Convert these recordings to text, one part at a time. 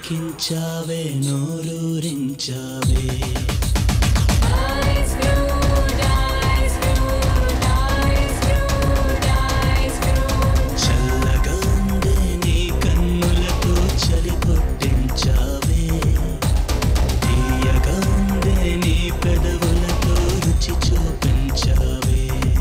ఒలికించావే నోరూరించావే చల్లగా ఉందే నీ కన్నులతో చలి పుట్టించావే తీయగా ఉందే నీ పెదవులతో రుచి చూపించావే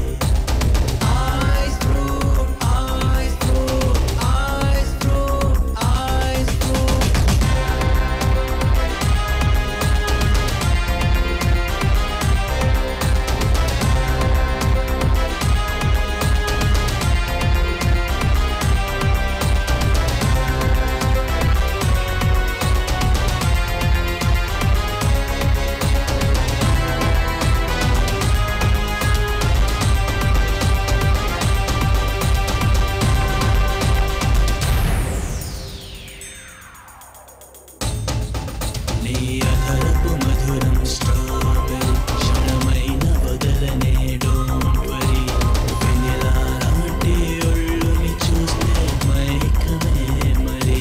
నీ అధరపు మధురం స్ట్రాబెరీ క్షణమైన వదలనే డోంట్ వరీ వెనిలా లాంటి ఒళ్ళుని చూస్తే మైకమే మరి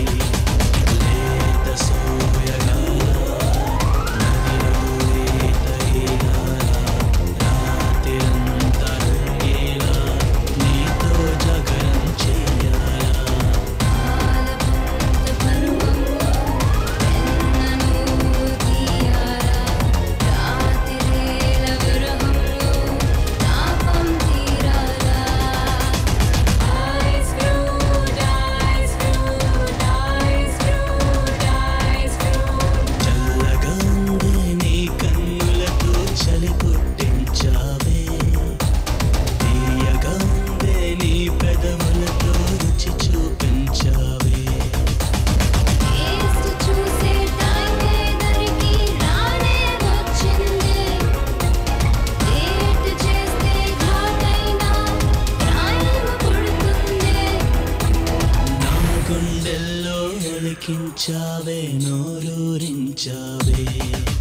లేత సోయగాల నదిలో ఈత ఈలాల రాత్రంతా రంగేలా నీతో జాగరం చెయ్యాలా చల్లగా ఉందే నీ కన్నులతో చలి పుట్టించావే తీయగా ఉందే నీ పెదవులతో రుచి చూపించావే నా గుండెల్లో ఒలికించావే నోరూరించావే